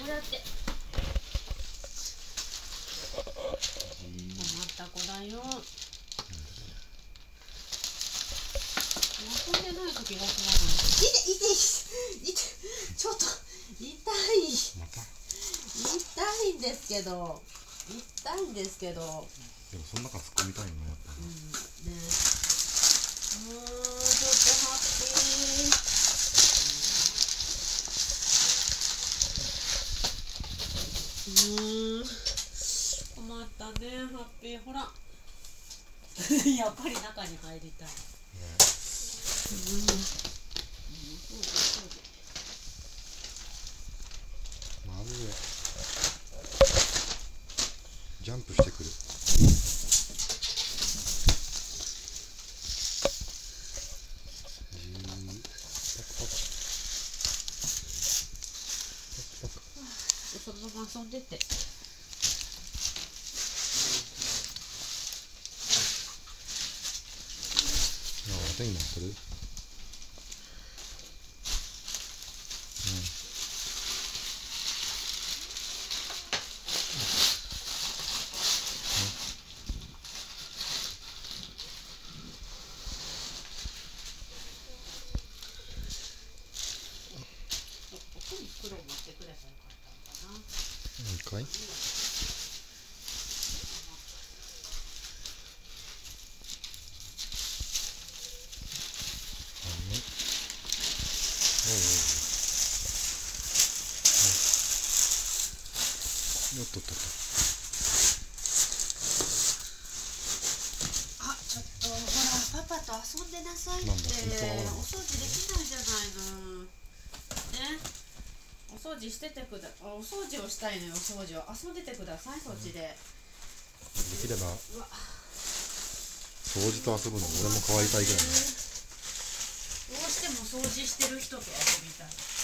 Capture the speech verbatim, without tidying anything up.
だって困った子だよ。遊んでない時が困る。いていていて、ちょっと痛い痛いんですけど痛いんですけど、 でもその中突っ込みたいのやっぱり、 うんね、もうちょっとハッピー。うーん、困ったね、ハッピー。ほらやっぱり中に入りたい、ね、うん、 まるでジャンプしてくる。 そのまま遊んでて。 あ、手になってる。うん。 ここに黒持ってくればよかったのかな。 もう一回。おっとっとっと。 あ、ちょっとほらパパと遊んでなさいって。お掃除できないじゃないのね。お掃除しててくだ、お掃除をしたいのよ。お掃除を遊んでてください、そっちで。できれば掃除と遊ぶの俺も変わりたいけどね。 どうしても掃除してる人と遊びたい。